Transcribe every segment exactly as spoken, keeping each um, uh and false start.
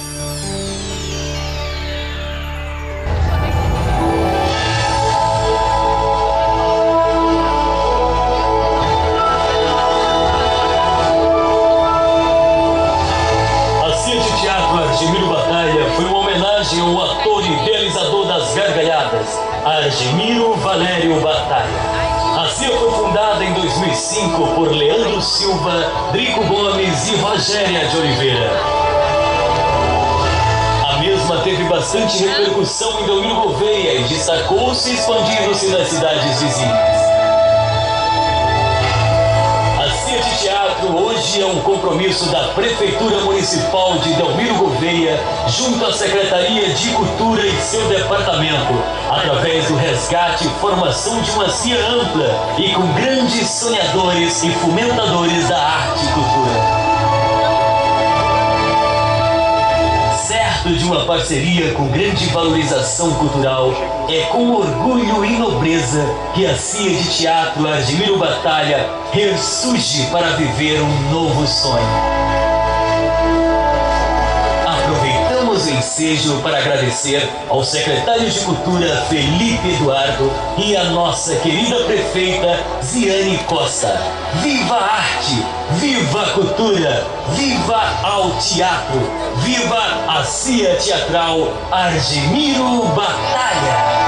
O ator e idealizador das gargalhadas, Argemiro Valério Batalha. A C I A foi fundada em dois mil e cinco por Leandro Silva, Drico Gomes e Rogéria de Oliveira. A mesma teve bastante repercussão em Delmiro Gouveia e destacou-se expandindo-se nas cidades vizinhas. Hoje é um compromisso da Prefeitura Municipal de Delmiro Gouveia, junto à Secretaria de Cultura e seu departamento, através do resgate e formação de uma C I A ampla e com grandes sonhadores e fomentadores da arte e cultura. De uma parceria com grande valorização cultural, é com orgulho e nobreza que a C I A de Teatro Argemiro Batalha ressurge para viver um novo sonho. Aproveitamos o ensejo para agradecer ao secretário de Cultura Felipe Eduardo e à nossa querida prefeita Ziane Costa. Viva a arte! Viva a cultura! Viva ao teatro! Viva a C I A Teatral Argemiro Batalha!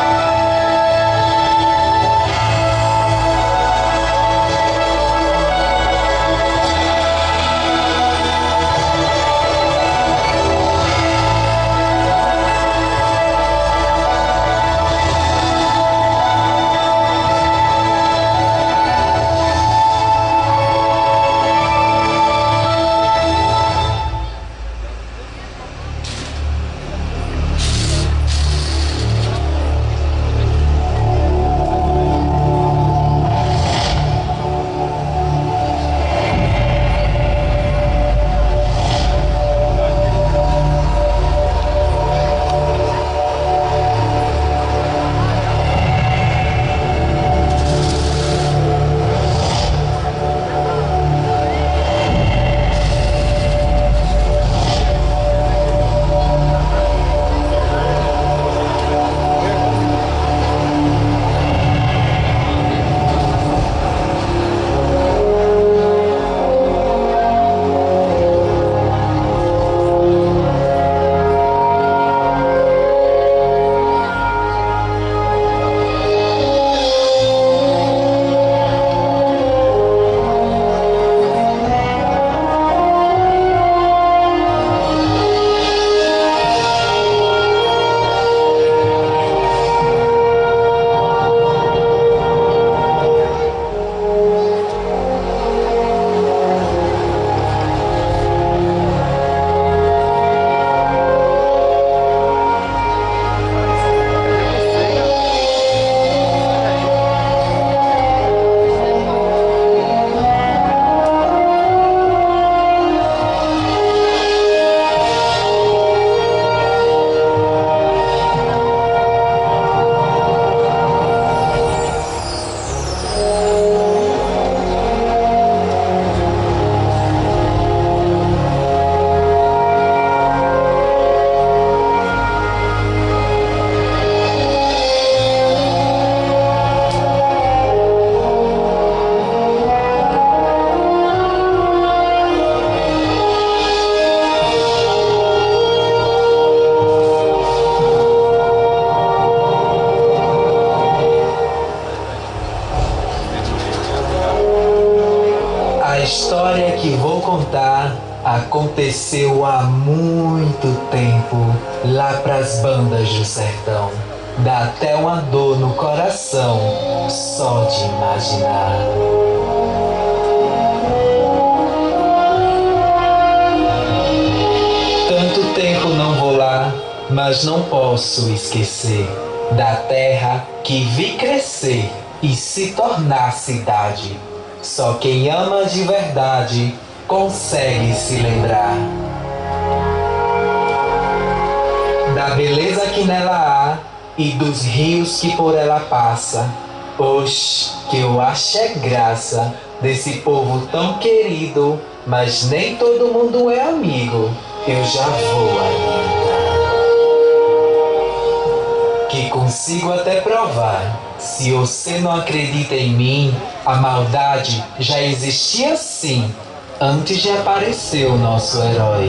Aconteceu há muito tempo, lá pras bandas do sertão. Dá até uma dor no coração, só de imaginar. Tanto tempo não vou lá, mas não posso esquecer da terra que vi crescer e se tornar cidade. Só quem ama de verdade consegue se lembrar da beleza que nela há e dos rios que por ela passa. Oxe, que eu acho é graça desse povo tão querido, mas nem todo mundo é amigo. eu já vou alimentar. Que consigo até provar. Se você não acredita em mim, a maldade já existia sim, antes de aparecer o nosso herói.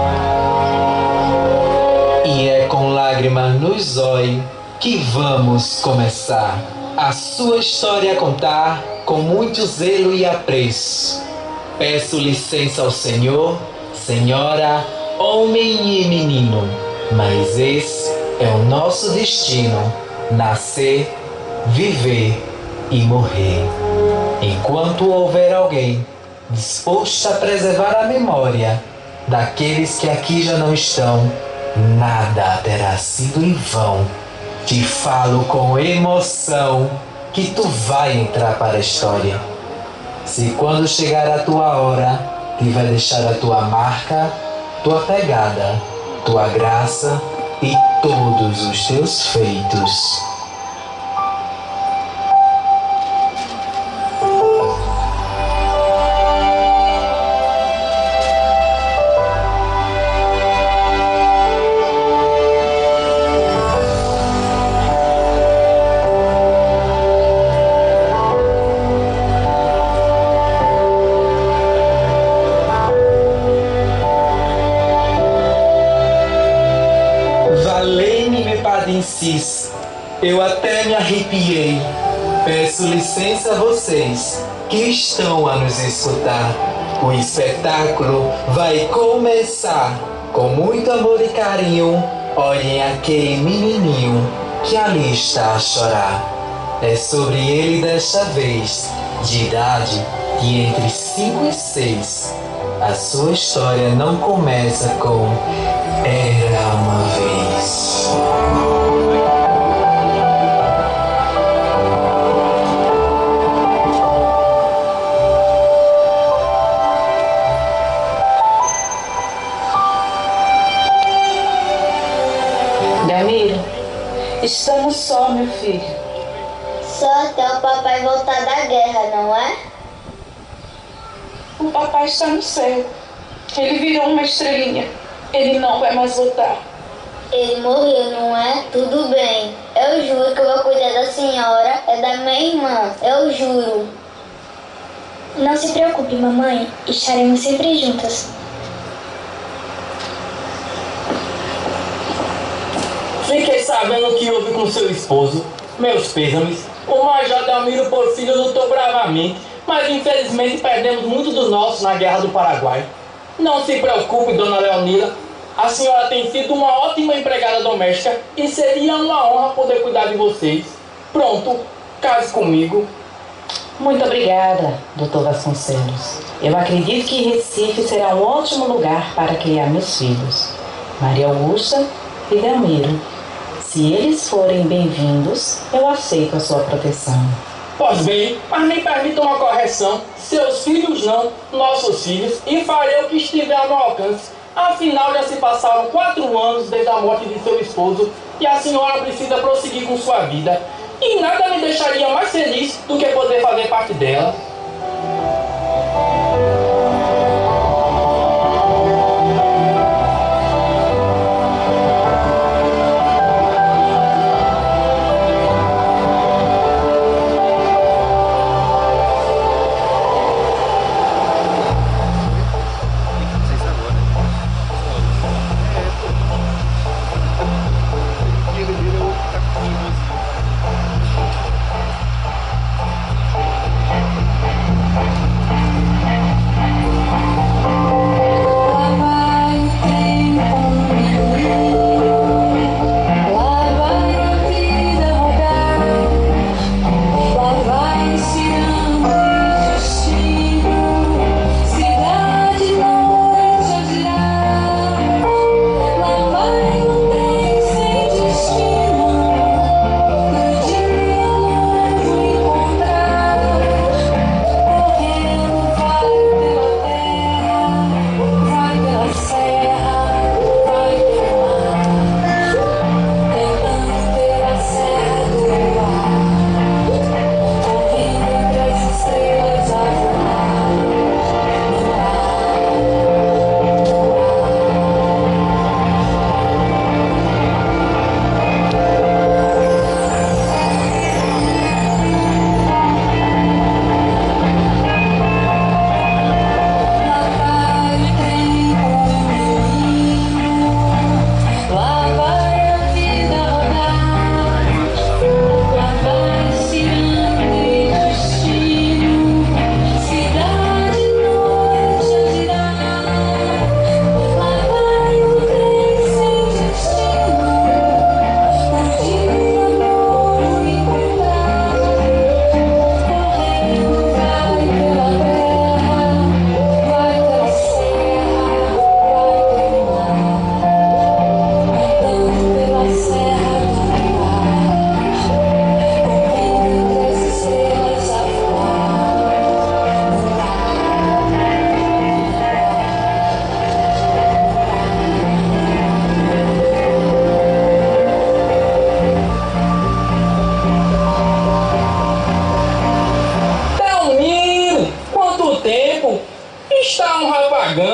E é com lágrimas nos olhos que vamos começar a sua história a contar com muito zelo e apreço. Peço licença ao Senhor, Senhora, homem e menino, mas esse é o nosso destino: nascer, viver e morrer. Enquanto houver alguém disposto a preservar a memória daqueles que aqui já não estão, nada terá sido em vão. Te falo com emoção que tu vai entrar para a história. Se quando chegar a tua hora, te vai deixar a tua marca, tua pegada, tua graça e todos os teus feitos. Eu até me arrepiei. Peço licença a vocês que estão a nos escutar. O espetáculo vai começar. Com muito amor e carinho, olhem aquele menininho que ali está a chorar. É sobre ele desta vez, de idade de entre cinco e seis. A sua história não começa com "Era uma vez". Estamos só, meu filho. Só até o papai voltar da guerra, não é? O papai está no céu. Ele virou uma estrelinha. Ele não vai mais voltar. Ele morreu, não é? Tudo bem. Eu juro que eu vou cuidar da senhora e da minha irmã. Eu juro. Não se preocupe, mamãe. Estaremos sempre juntas. Fiquei sabendo o que houve com seu esposo. Meus pêsames. O Major Delmiro Porfírio lutou bravamente, mas infelizmente perdemos muito dos nossos na Guerra do Paraguai. Não se preocupe, dona Leonila. A senhora tem sido uma ótima empregada doméstica e seria uma honra poder cuidar de vocês. Pronto, case comigo. Muito obrigada, doutor Vasconcelos. Eu acredito que Recife será um ótimo lugar para criar meus filhos, Maria Augusta e Delmiro. Se eles forem bem-vindos, eu aceito a sua proteção. Pois bem, mas me permita uma correção. Seus filhos não, nossos filhos, e farei o que estiver ao meu alcance. Afinal, já se passaram quatro anos desde a morte de seu esposo e a senhora precisa prosseguir com sua vida. E nada me deixaria mais feliz do que poder fazer parte dela.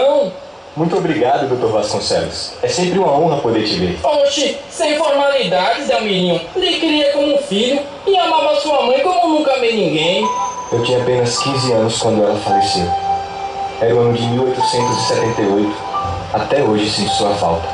não? Muito obrigado, doutor Vasconcelos. É sempre uma honra poder te ver. Oxi, sem formalidades, Delmirinho. Lhe queria como filho e amava sua mãe como nunca amei ninguém. Eu tinha apenas quinze anos quando ela faleceu. Era o ano de mil oitocentos e setenta e oito. Até hoje sinto sua falta.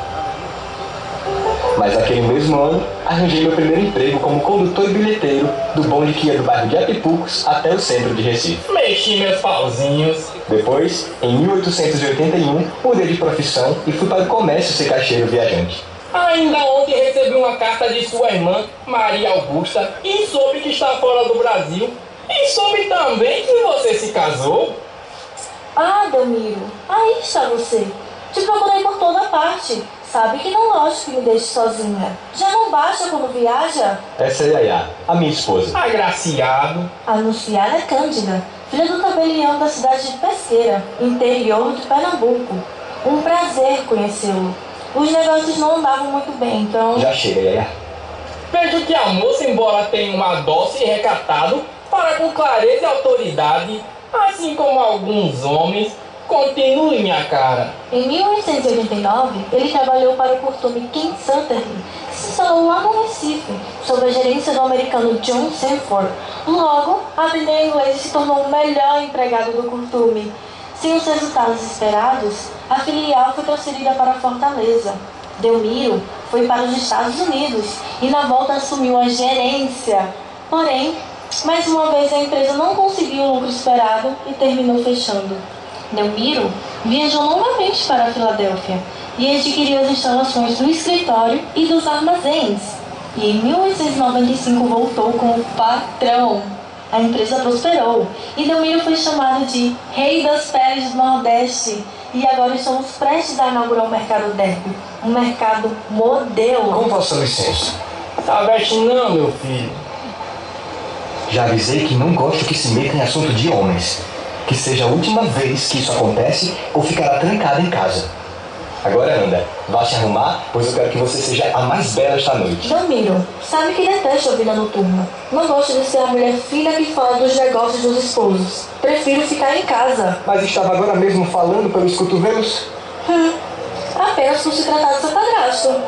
Mas naquele mesmo ano, arranjei meu primeiro emprego como condutor e bilheteiro do bonde que ia do bairro de Apipucos até o centro de Recife. Mexi meus pauzinhos. Depois, em mil oitocentos e oitenta e um, mudei de profissão e fui para o comércio ser caixeiro viajante. Ainda ontem recebi uma carta de sua irmã, Maria Augusta, e soube que está fora do Brasil. E soube também que você se casou. Ah, Delmiro, aí está você. Te procurei por toda parte. Sabe que não gosto que me deixe sozinha. Já não basta quando viaja? Essa é a Yaya, a minha esposa. Agraciado. Anunciada é Cândida, filha do tabelião da cidade de Pesqueira, interior de Pernambuco. Um prazer conhecê-lo. Os negócios não andavam muito bem, então... Já chega, Yaya. Vejo que a moça, embora tenha um ar dócil e recatado, fala com clareza e autoridade, assim como alguns homens. Continue, minha cara. Em mil oitocentos e oitenta e nove, ele trabalhou para o costume King Sutherland, que se instalou lá no Recife, sob a gerência do americano John Sanford. Logo, aprendeu inglês e se tornou o melhor empregado do costume. Sem os resultados esperados, a filial foi transferida para Fortaleza. Delmiro foi para os Estados Unidos e na volta assumiu a gerência. Porém, mais uma vez a empresa não conseguiu o lucro esperado e terminou fechando. Delmiro viajou novamente para a Filadélfia e adquiriu as instalações do escritório e dos armazéns. E em mil oitocentos e noventa e cinco voltou como patrão. A empresa prosperou e Delmiro foi chamado de Rei das Peles do Nordeste. E agora estamos prestes a inaugurar o Mercado Derby, um mercado modelo. Com vossa licença. Tá veste não, meu filho. Já avisei que não gosto que se meta em assunto de homens. Que seja a última vez que isso acontece ou ficará trancada em casa. Agora anda, vá se arrumar, pois eu quero que você seja a mais bela esta noite. Delmiro, sabe que detesto a vida noturna. Não gosto de ser a mulher filha que fala dos negócios dos esposos. Prefiro ficar em casa. Mas estava agora mesmo falando pelos cotovelos? Hum, apenas por se tratar do seu padrasto.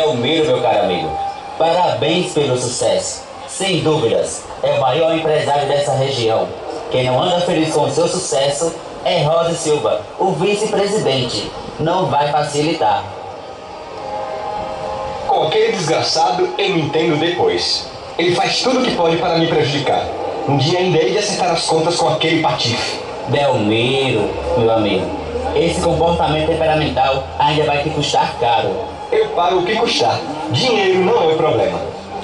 Delmiro, meu caro amigo, parabéns pelo sucesso. Sem dúvidas, é o maior empresário dessa região. Quem não anda feliz com o seu sucesso é Rosa Silva, o vice-presidente. Não vai facilitar. Com aquele desgraçado, eu me entendo depois. Ele faz tudo o que pode para me prejudicar. Um dia ainda hei de acertar as contas com aquele patife. Delmiro, meu amigo, esse comportamento temperamental ainda vai te custar caro. Eu pago o que custar. Dinheiro não é o problema.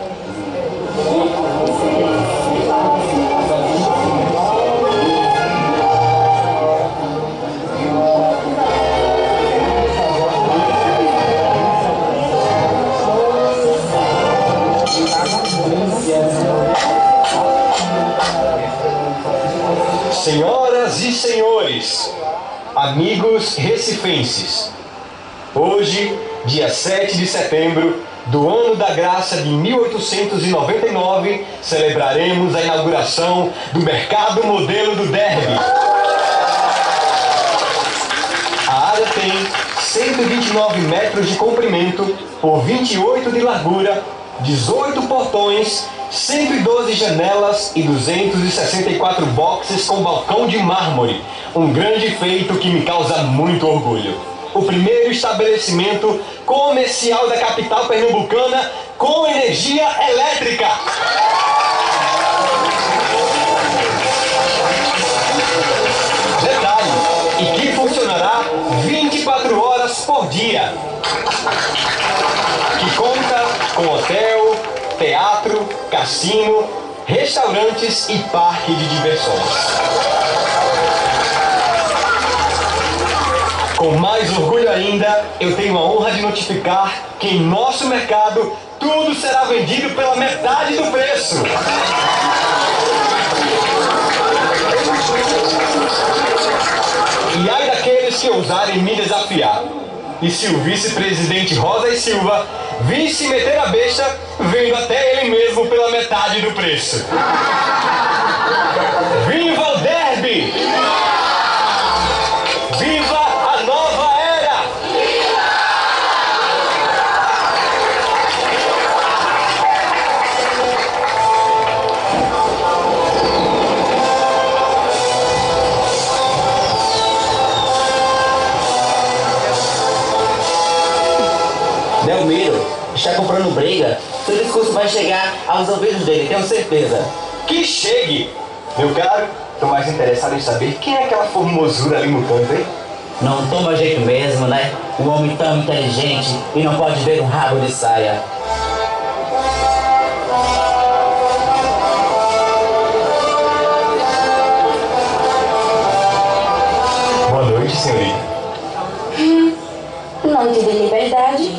Senhoras e senhores, amigos recifenses, hoje, dia sete de setembro do ano da graça de mil oitocentos e noventa e nove, celebraremos a inauguração do Mercado Modelo do Derby. A área tem cento e vinte e nove metros de comprimento por vinte e oito de largura, dezoito portões, cento e doze janelas e duzentos e sessenta e quatro boxes com balcão de mármore. Um grande feito que me causa muito orgulho. O primeiro estabelecimento comercial da capital pernambucana com energia elétrica. Detalhe, e que funcionará vinte e quatro horas por dia. Que conta com hotel, teatro, cassino, restaurantes e parque de diversões. Com mais orgulho ainda, eu tenho a honra de notificar que em nosso mercado tudo será vendido pela metade do preço. E ai daqueles que ousarem me desafiar. E se o vice-presidente Rosa e Silva vir se meter a besta, vendo até ele mesmo pela metade do preço. Viva o derby! Viva a nova era! Delmiro está comprando briga. Seu discurso vai chegar aos ouvidos dele, tenho certeza. Que chegue! Meu caro, tô mais interessado em saber quem é aquela formosura ali no canto, hein? Não toma jeito mesmo, né? Um homem tão inteligente e não pode ver um rabo de saia. Boa noite, senhorita. Hum, noite de liberdade.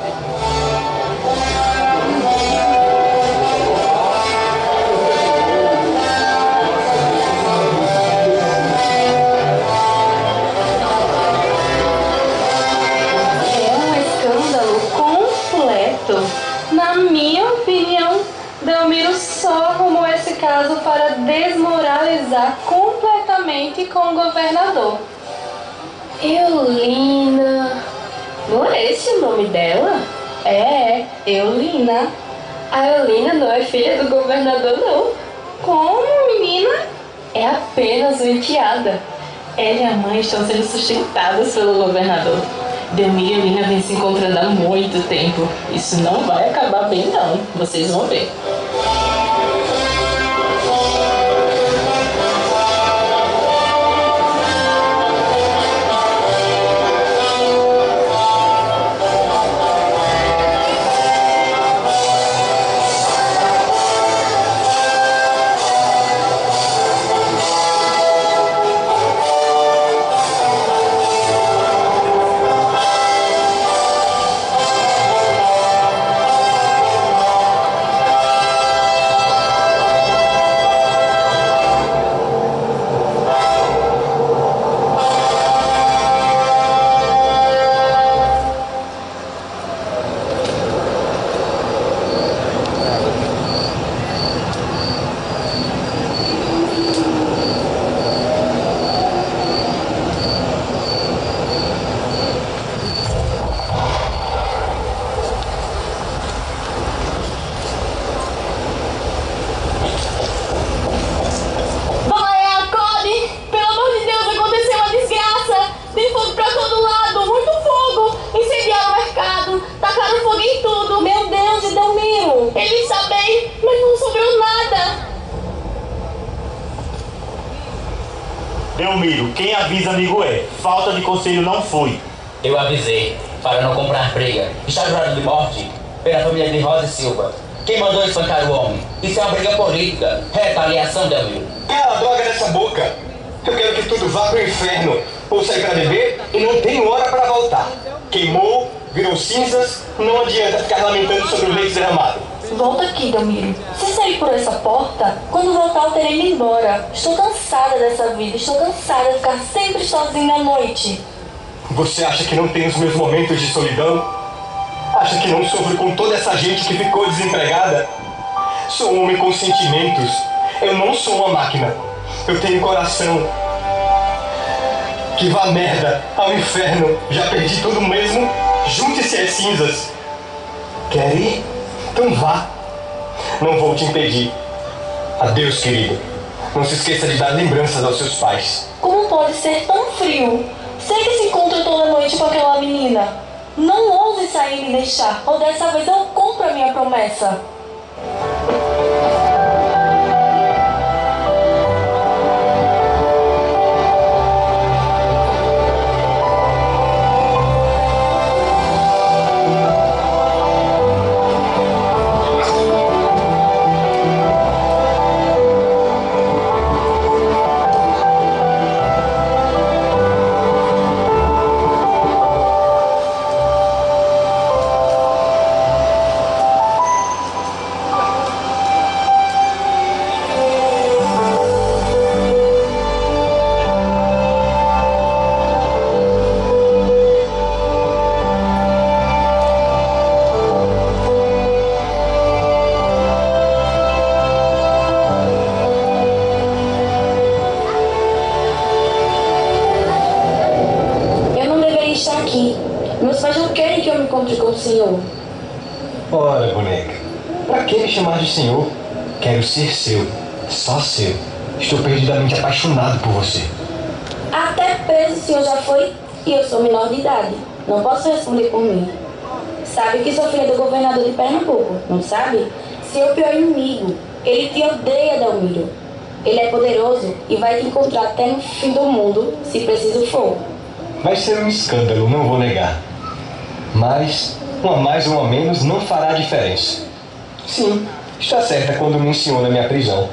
Na minha opinião, Delmiro só arrumou esse caso para desmoralizar completamente com o governador. Eulina. Não é esse o nome dela? É, Eulina. A Eulina não é filha do governador, não. Como, menina? É apenas uma enteada. Ela e a mãe estão sendo sustentadas pelo governador. Delmiro e Eulina vêm se encontrando há muito tempo. Isso não vai acabar bem, não. Vocês vão ver. conselho, quem avisa amigo é. Falta de conselho não foi. Eu avisei, para não comprar briga. Está jurado de morte pela família de Rosa e Silva. Quem mandou espancar o homem? Isso é uma briga política. Retaliação, Delmiro. Cala a droga dessa boca. Eu quero que tudo vá pro inferno. Ou sair para beber e não tenho hora para voltar. Queimou, virou cinzas, não adianta ficar lamentando sobre o leite derramado. Volta aqui, Delmiro. Se sair por essa porta, quando voltar eu terei ido embora. Estou cansada dessa vida, estou cansada de ficar sempre sozinha à noite. Você acha que não tem os meus momentos de solidão? Acha que não sofro com toda essa gente que ficou desempregada? Sou um homem com sentimentos. Eu não sou uma máquina. Eu tenho coração. Que vá merda ao inferno. Já perdi tudo mesmo. Junte-se às cinzas. Quer ir? Então vá. Não vou te impedir. Adeus, querido. Não se esqueça de dar lembranças aos seus pais. Como pode ser tão frio? Sei que se encontra toda noite com aquela menina. Não ouse sair e me deixar, ou dessa vez eu cumpro a minha promessa. Com o senhor. Ora, boneca, pra que me chamar de senhor? Quero ser seu, só seu. Estou perdidamente apaixonado por você. Até preso o senhor já foi e eu sou menor de idade. Não posso responder por mim. Sabe que sou filha do governador de Pernambuco, não sabe? Seu pior inimigo. Ele te odeia, Delmiro. Ele é poderoso e vai te encontrar até no fim do mundo, se preciso for. Vai ser um escândalo, não vou negar. Mas, uma mais ou uma menos não fará diferença. Sim, está certa quando menciona minha prisão.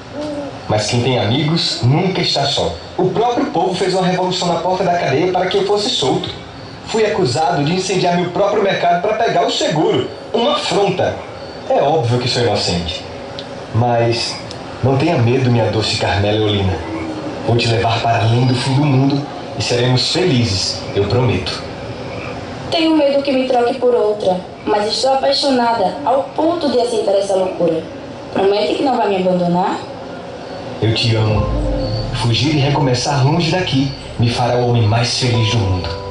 Mas quem tem amigos nunca está só. O próprio povo fez uma revolução na porta da cadeia para que eu fosse solto. Fui acusado de incendiar meu próprio mercado para pegar o seguro. Uma afronta. É óbvio que sou inocente. Mas não tenha medo, minha doce Carmela Eolina. Vou te levar para além do fim do mundo e seremos felizes, eu prometo. Tenho medo que me troque por outra, mas estou apaixonada ao ponto de aceitar essa loucura. Promete que não vai me abandonar? Eu te amo. Fugir e recomeçar longe daqui me fará o homem mais feliz do mundo.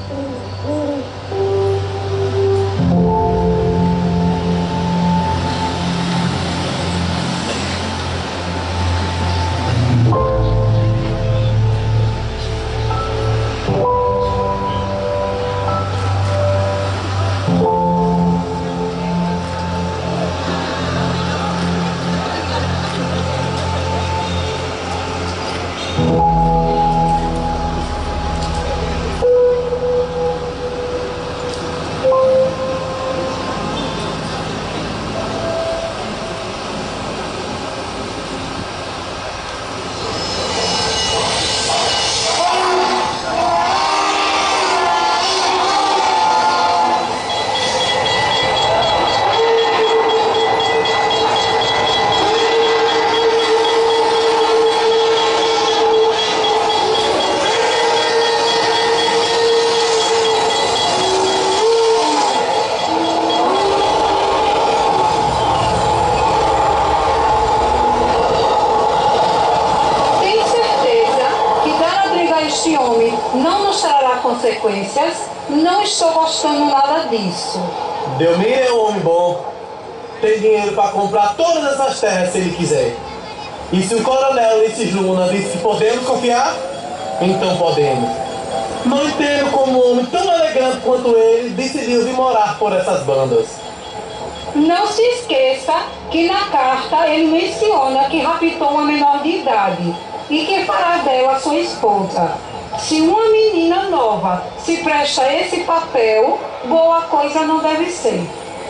Não estou gostando nada disso. Delmiro é um homem bom. Tem dinheiro para comprar todas essas terras se ele quiser. E se o coronel Ulisses Luna disse que podemos confiar, então podemos. Não entendo como um homem tão elegante quanto ele decidiu vir morar por essas bandas. Não se esqueça que na carta ele menciona que raptou uma menor de idade. e que fará dela sua esposa. Se uma menina nova se presta a esse papel, boa coisa não deve ser.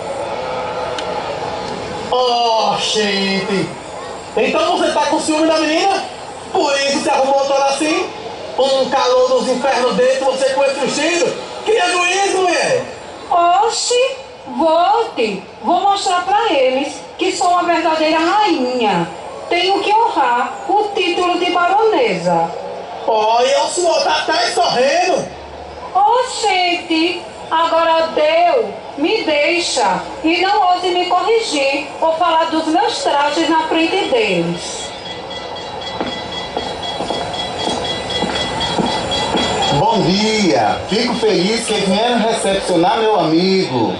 Oh, gente! Então você tá com ciúme da menina? Por isso se arrumou toda assim? Um calor dos infernos dentro, você com esse vestido? Cria juízo, mulher! Oxi, volte! Vou mostrar pra eles que sou uma verdadeira rainha. Tenho que honrar o título de baronesa. Olha, o senhor tá até sorrindo! Oh, gente! Agora deu! Me deixa! E não ouse me corrigir ou falar dos meus trajes na frente deles. Bom dia! Fico feliz que vieram recepcionar meu amigo.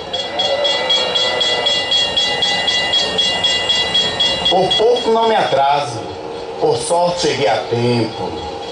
Por pouco não me atraso. Por sorte cheguei a tempo.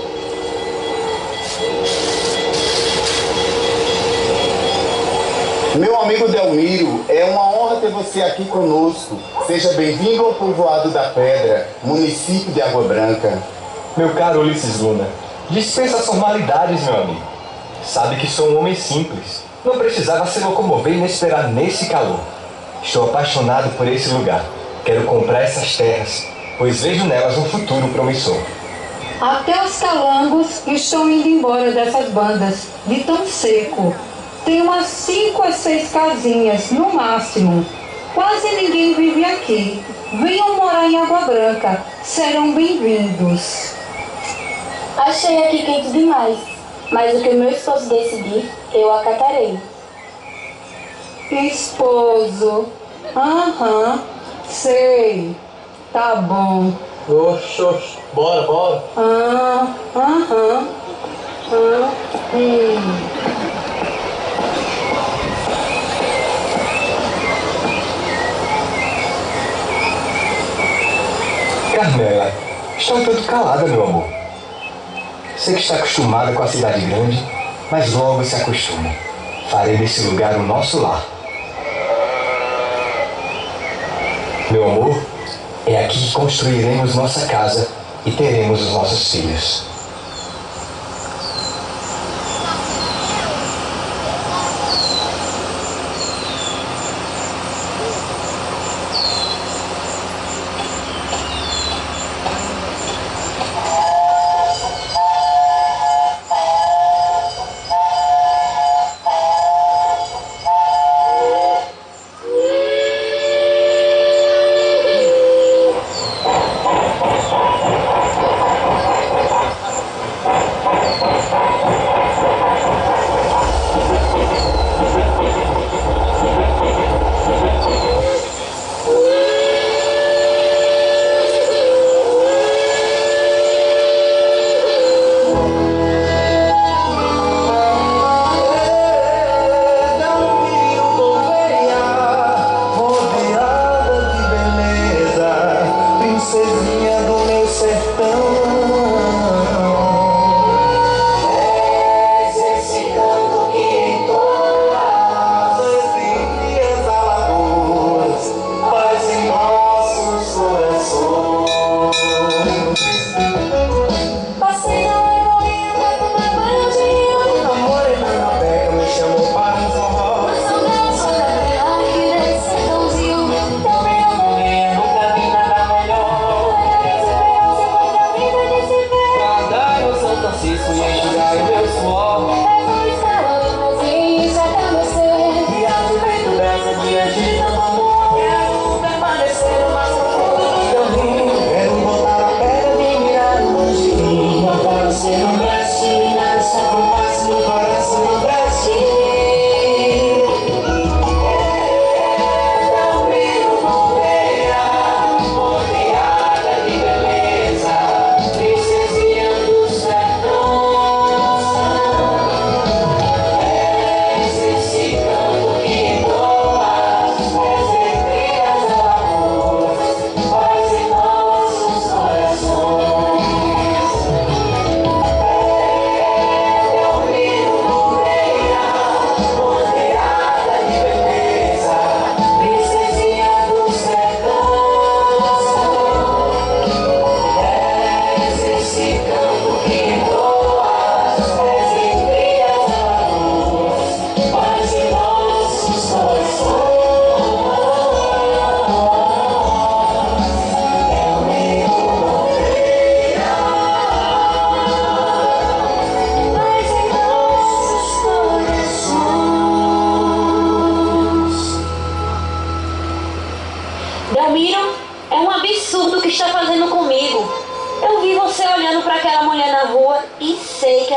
Meu amigo Delmiro, é uma honra ter você aqui conosco. Seja bem-vindo ao povoado da Pedra, município de Água Branca. Meu caro Ulisses Luna, dispensa as formalidades, meu amigo. Sabe que sou um homem simples. Não precisava se locomover e me esperar nesse calor. Estou apaixonado por esse lugar. Quero comprar essas terras, pois vejo nelas um futuro promissor. Até os calangos estão indo embora dessas bandas, de tão seco. Tem umas cinco a seis casinhas, no máximo. Quase ninguém vive aqui. Venham morar em Água Branca. Serão bem-vindos. Achei aqui quente demais, mas o que o meu esposo decidir, eu acatarei. Esposo? Aham, sei. Tá bom. Oxe, oxe, bora, bora. Ah, aham. Ah, hum. Carmela, está um tanto calada, meu amor. Sei que está acostumada com a cidade grande, mas logo se acostuma. Farei desse lugar o nosso lar. Meu amor, é aqui que construiremos nossa casa e teremos os nossos filhos.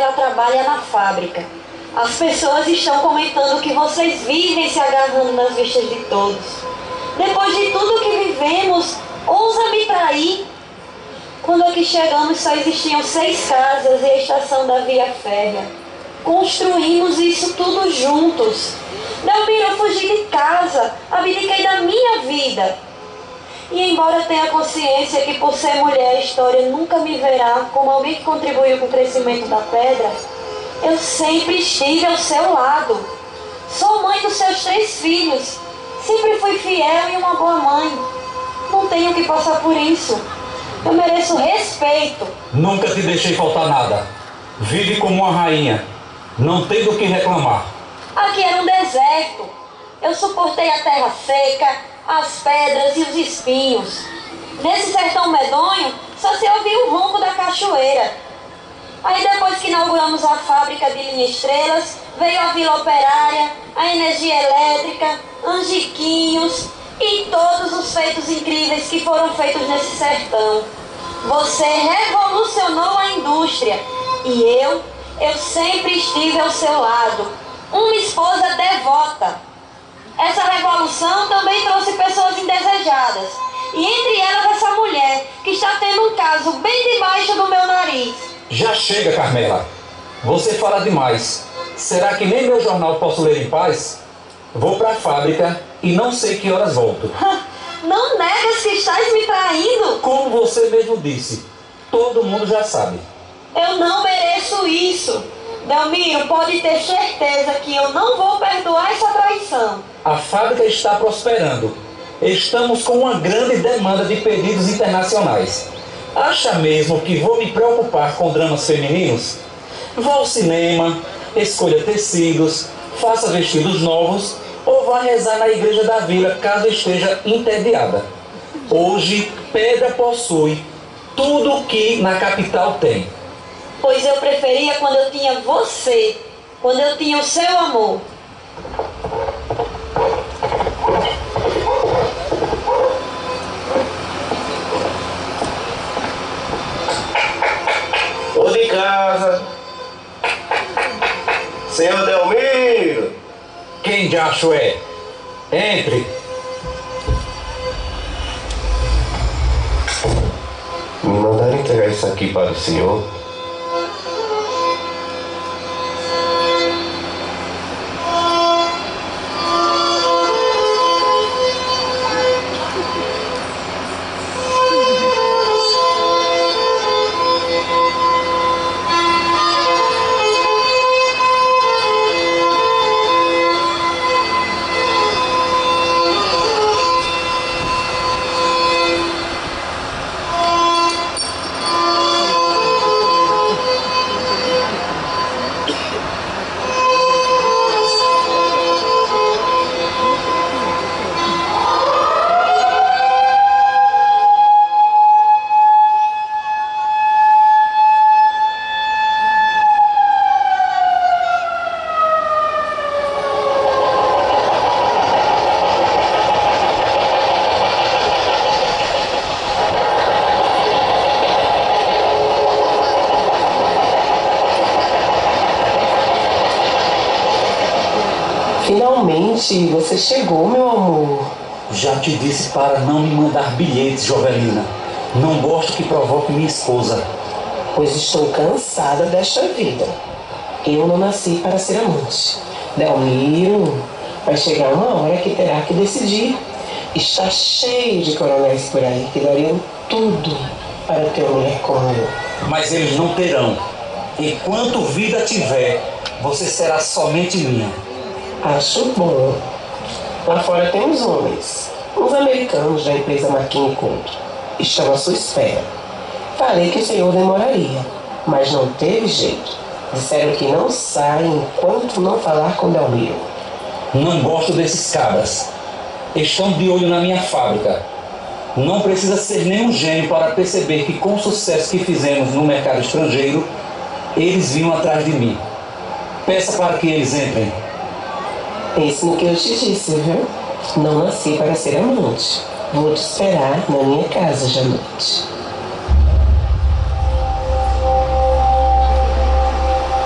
Mariela trabalha na fábrica. As pessoas estão comentando que vocês vivem se agarrando nas vistas de todos. Depois de tudo que vivemos, ousa me trair. Quando aqui chegamos só existiam seis casas e a estação da via férrea. Construímos isso tudo juntos. Delmiro, eu fugi de casa, abdiquei da minha vida. E embora tenha consciência que por ser mulher a história nunca me verá como alguém que contribuiu com o crescimento da pedra, eu sempre estive ao seu lado. Sou mãe dos seus três filhos. Sempre fui fiel e uma boa mãe. Não tenho que passar por isso. Eu mereço respeito. Nunca te deixei faltar nada. Vive como uma rainha. Não tem do que reclamar. Aqui era um deserto. Eu suportei a terra seca, as pedras e os espinhos. Nesse sertão medonho, só se ouvia o ronco da cachoeira. Aí depois que inauguramos a fábrica de linha Estrelas, veio a Vila Operária, a energia elétrica, Angiquinhos e todos os feitos incríveis que foram feitos nesse sertão. Você revolucionou a indústria e eu, eu sempre estive ao seu lado, uma esposa devota. Essa revolução também trouxe pessoas indesejadas, e entre elas essa mulher que está tendo um caso bem debaixo do meu nariz. Já chega, Carmela. Você fala demais. Será que nem meu jornal posso ler em paz? Vou para a fábrica e não sei que horas volto. Não negas que estás me traindo? Como você mesmo disse, todo mundo já sabe. Eu não mereço isso. Delmiro, pode ter certeza que eu não vou perdoar essa traição. A fábrica está prosperando. Estamos com uma grande demanda de pedidos internacionais. Acha mesmo que vou me preocupar com dramas femininos? Vá ao cinema, escolha tecidos, faça vestidos novos ou vá rezar na igreja da vila caso esteja entediada. Hoje, Pedra possui tudo o que na capital tem. Pois eu preferia quando eu tinha você, quando eu tinha o seu amor. Ô de casa, senhor Delmiro. Quem de acho é? Entre. Me mandaram entregar isso aqui para o senhor. Finalmente, você chegou, meu amor. Já te disse para não me mandar bilhetes, Jovelina. Não gosto que provoque minha esposa. Pois estou cansada desta vida. Eu não nasci para ser amante. Delmiro, vai chegar uma hora que terá que decidir. Está cheio de coronéis por aí que dariam tudo para ter uma mulher como eu. Mas eles não terão. Enquanto vida tiver, você será somente minha. Acho bom. Lá fora tem uns homens, uns americanos da empresa McKinney Company. Estão à sua espera. Falei que o senhor demoraria, mas não teve jeito. Disseram que não saem enquanto não falar com Delmiro. Não gosto desses cabras. Estão de olho na minha fábrica. Não precisa ser nenhum gênio para perceber que com o sucesso que fizemos no mercado estrangeiro, eles vinham atrás de mim. Peça para que eles entrem. Pense no que eu te disse, viu? Não nasci para ser amante. Vou te esperar na minha casa hoje à noite.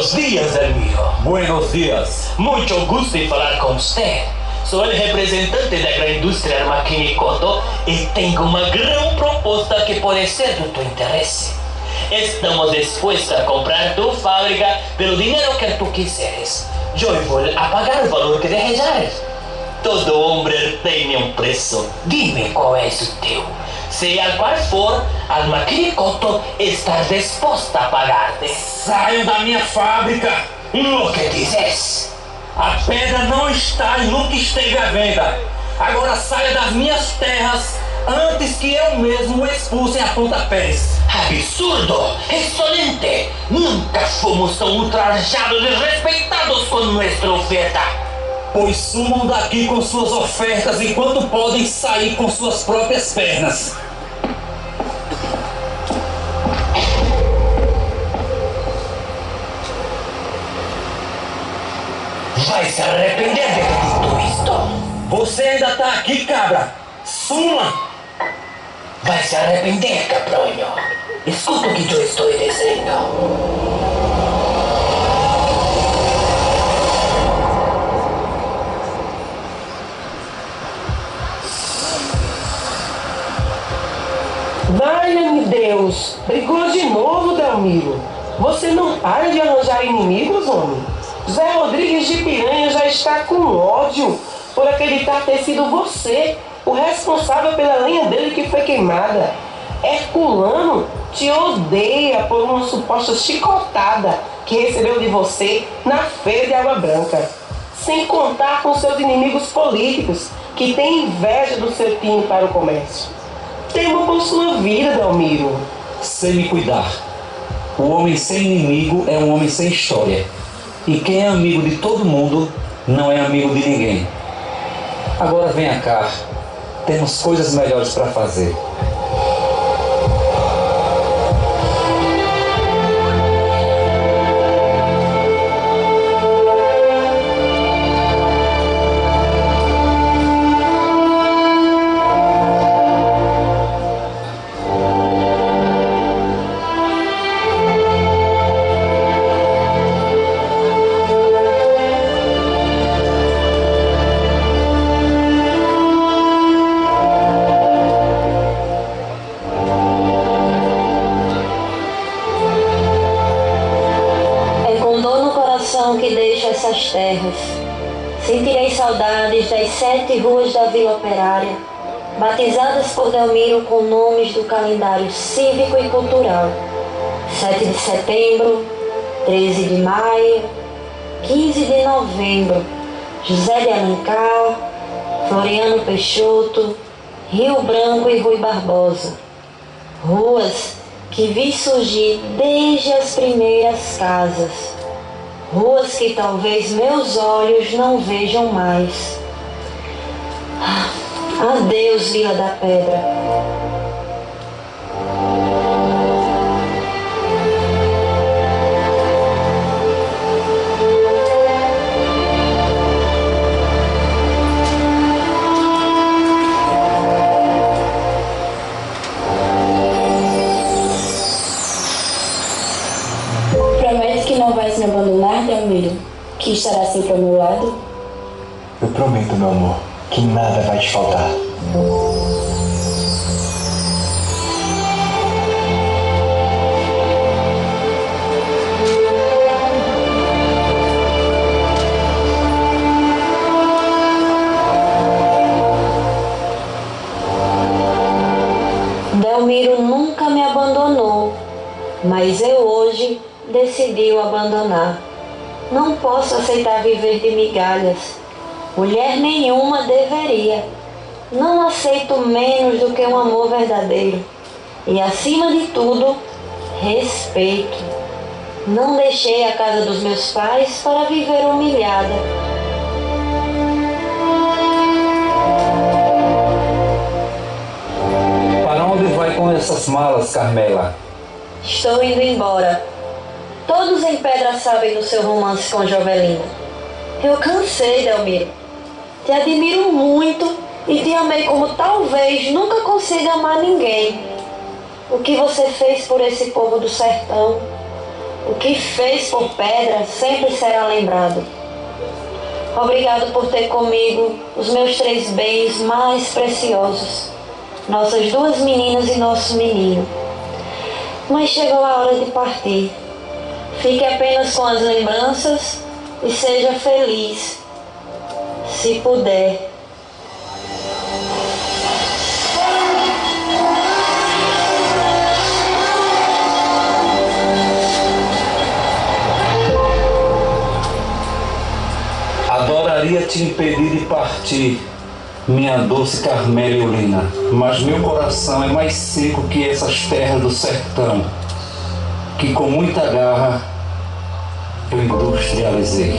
Buenos días, Delmiro. Buenos días. Mucho gusto en hablar con usted. Soy el representante de la industria Armachini Koto y tengo una gran propuesta que puede ser de tu interés. Estamos dispuestos a comprar tu fábrica pelo dinero que tú quisieres. Yo voy a pagar el valor que deseares. Todo hombre tiene un precio. Dime cuál es el teu. Sea cual for, Armachini Koto está dispuesta a pagarte. Saio da minha fábrica. O que dizes? A pedra não está e nunca esteve à venda. Agora saia das minhas terras antes que eu mesmo o expulsem a pontapés. Absurdo! Excelente! Nunca fomos tão ultrajados e respeitados com nossa oferta. Pois sumam daqui com suas ofertas enquanto podem sair com suas próprias pernas. Vai se arrepender de ter dito isto. Você ainda tá aqui, cabra? Suma! Vai se arrepender, cabrões. Escuta o que eu estou dizendo. Valha-me Deus! Brigou de novo, Delmiro. Você não para de arranjar inimigos, homem? Zé Rodrigues de Piranha já está com ódio por acreditar ter sido você o responsável pela lenha dele que foi queimada. Herculano te odeia por uma suposta chicotada que recebeu de você na feira de Água Branca. Sem contar com seus inimigos políticos que têm inveja do seu time para o comércio. Tema por sua vida, Delmiro. Sei me cuidar. O homem sem inimigo é um homem sem história. E quem é amigo de todo mundo não é amigo de ninguém. Agora venha cá. Temos coisas melhores para fazer. Que deixo essas terras. Sentirei saudades das sete ruas da Vila Operária, batizadas por Delmiro com nomes do calendário cívico e cultural. sete de setembro, treze de maio, quinze de novembro, José de Alencar, Floriano Peixoto, Rio Branco e Rui Barbosa. Ruas que vi surgir desde as primeiras casas. Ruas que talvez meus olhos não vejam mais. Adeus, Vila da Pedra. Não vais me abandonar, Delmiro? Que estará sempre ao meu lado? Eu prometo, meu amor, que nada vai te faltar. Delmiro nunca me abandonou, mas eu hoje decidiu abandonar. Não posso aceitar viver de migalhas. Mulher nenhuma deveria. Não aceito menos do que um amor verdadeiro. E acima de tudo, respeito. Não deixei a casa dos meus pais para viver humilhada. Para onde vai com essas malas, Carmela? Estou indo embora. Todos em Pedra sabem do seu romance com Jovelina. Eu cansei, Delmiro. Te admiro muito e te amei como talvez nunca consiga amar ninguém. O que você fez por esse povo do sertão, O que fez por Pedra sempre será lembrado. Obrigado por ter comigo os meus três bens mais preciosos, nossas duas meninas e nosso menino. Mas chegou a hora de partir. Fique apenas com as lembranças e seja feliz, se puder. Adoraria te impedir de partir, minha doce Carmeliolina, mas meu coração é mais seco que essas terras do sertão, que com muita garra eu industrializei.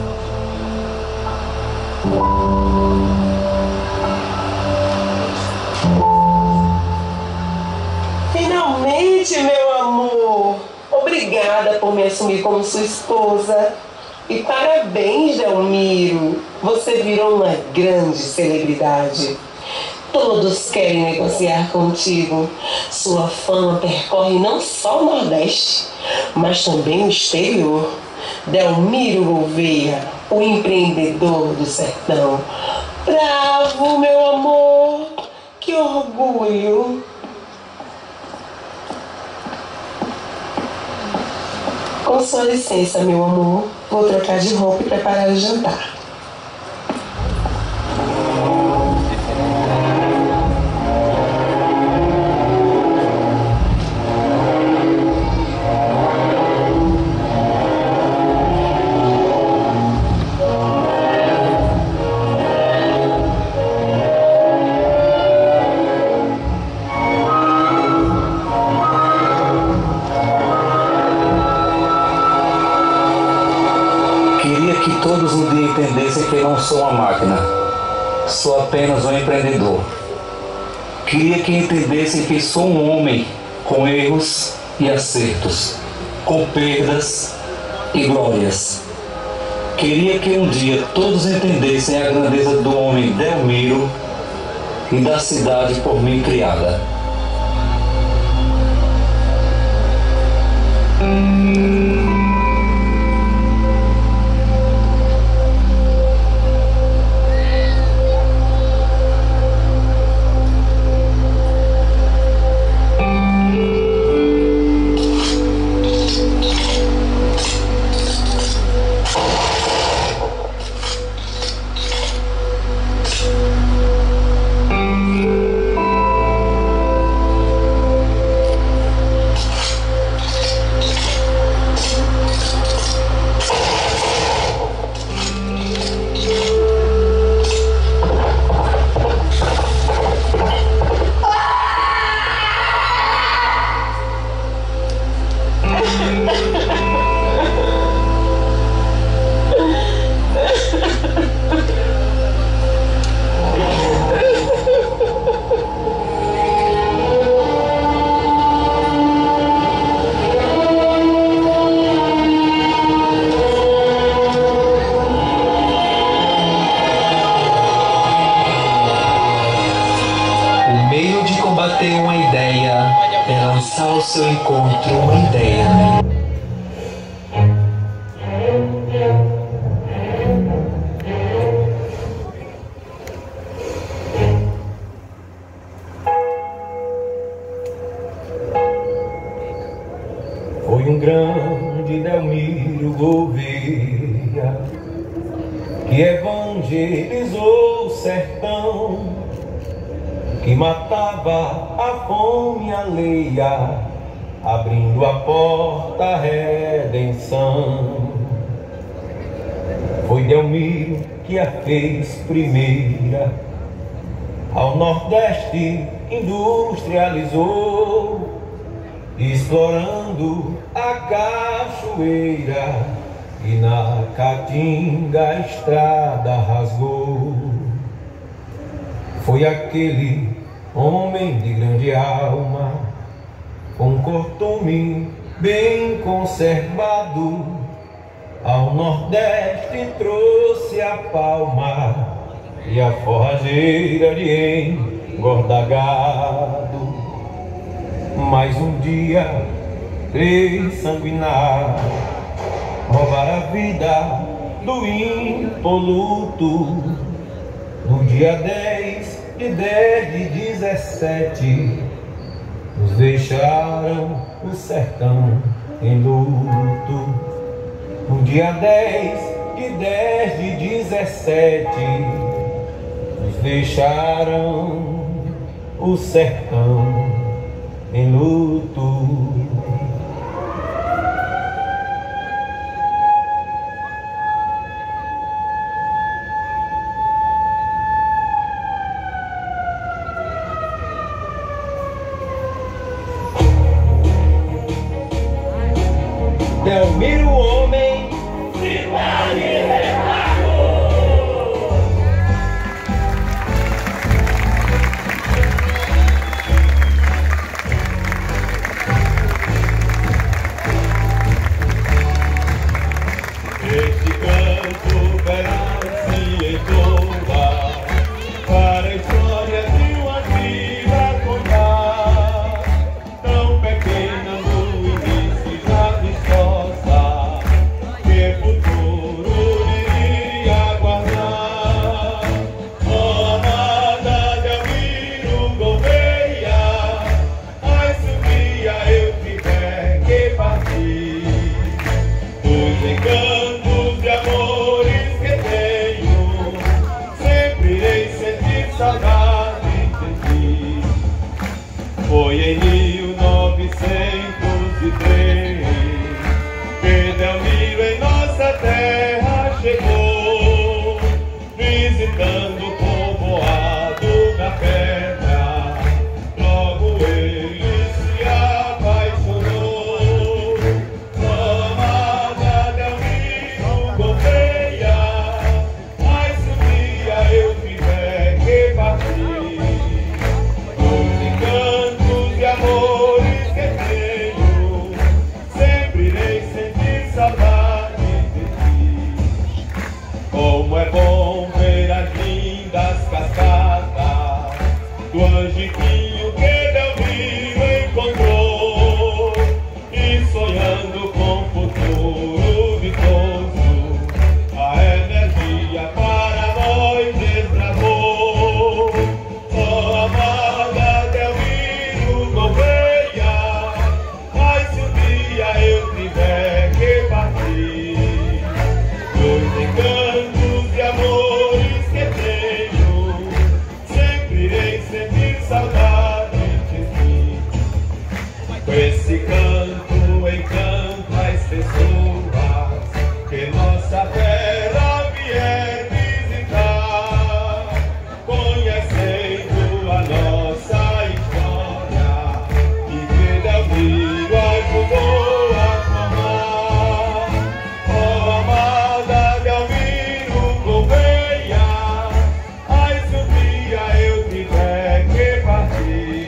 Finalmente, meu amor! Obrigada por me assumir como sua esposa. E parabéns, Delmiro! Você virou uma grande celebridade. Todos querem negociar contigo. Sua fama percorre não só o Nordeste, mas também o exterior. Delmiro Gouveia, o empreendedor do sertão. Bravo, meu amor! Que orgulho! Com sua licença, meu amor, vou trocar de roupa e preparar o jantar. Todos um dia entendessem que não sou uma máquina, sou apenas um empreendedor. Queria que entendessem que sou um homem com erros e acertos, com perdas e glórias. Queria que um dia todos entendessem a grandeza do homem Delmiro e da cidade por mim criada. Ao seu encontro uma ideia. Foi um grande Delmiro Gouveia que evangelizou o sertão, que matava a fome alheia, abrindo a porta à redenção. Foi Delmiro que a fez primeira, ao Nordeste industrializou, explorando a cachoeira, e na Caatinga a estrada rasgou. Foi aquele homem de grande alma, com costume bem conservado, ao Nordeste trouxe a palma e a forrageira de engordar gado. Mas um dia crê sanguinar, roubar a vida do impoluto. No dia dez de dez de dezessete, nos deixaram o sertão em luto. No dia dez de dez de dezessete, nos deixaram o sertão em luto. Delmiro, homem, cidade Renato. Este canto verá-se entoa para a história de uma vida contar, tão pequena no início já vistosa, que futuro iria guardar. Oh, amada Delmiro Gouveia, ai se um dia eu tiver que partir, dos encantos de amores que tenho, sempre irei sentir saudade de ti. Foi em mil novecentos e três que Delmiro em nossa terra chegou, visitando o povoado da Pedra. Logo ele se apaixonou. Oh, amada Delmiro Gouveia, ai se um dia eu tiver que partir, dos encantos de amores que tenho, sempre irei sentir saudade de ti. Como é bom ver as lindas cascadas do Angiquinho que Delmiro encontrou, e sonhando com futuro vistoso, a energia para nós desbravou. Oh, amada Delmiro Gouveia, ai se um dia eu tiver que partir, dos encantos de amores que tenho, sempre irei sentir saudade de ti. Com esse canto encanta as pessoas que nossa terra vier visitar, conhecendo a nossa história e que Delmiro ajudou a formar. Oh, amada Delmiro Gouveia, ai se um dia eu tiver que partir,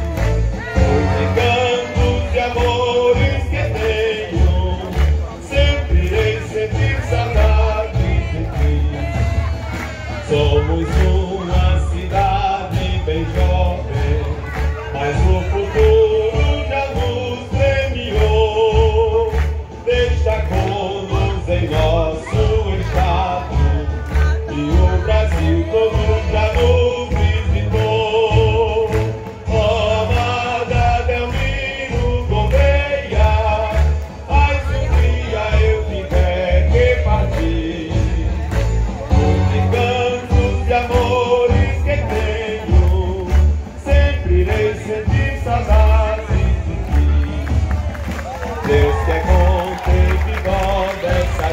dos encantos de amores que tenho, sempre irei sentir saudade de ti. Somos uma cidade bem jovem, mas o futuro já nos premiou, destacou-nos em nosso estado, e o Brasil todo já nos visitou. Oh, amada Delmiro Gouveia, ai se um dia eu tiver que partir, dos encantos de amores que tenho, sempre irei sentir saudade de ti. Deus quer conter dó dessa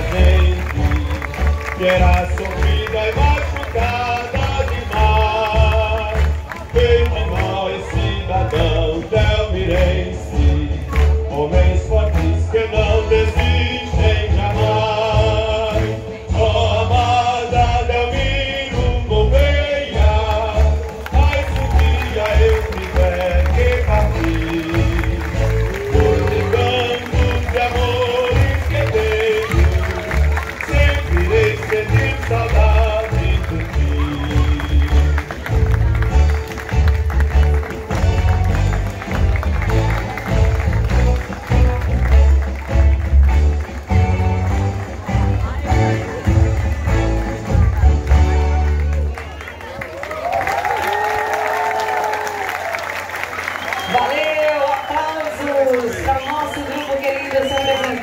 gente, que era sofrida e machucada demais. Feito nós, cidadão delmirense, homens fortes que não desistem jamais. Oh, amada Delmiro Gouveia, ai se um dia eu tiver que partir, dos encantos de amores que tenho, sempre irei sentir saudade.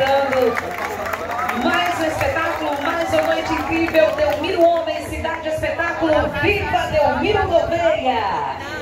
convidando mais um espetáculo, mais uma noite incrível. Delmiro Homem, Cidade Espetáculo, Viva Delmiro Gouveia!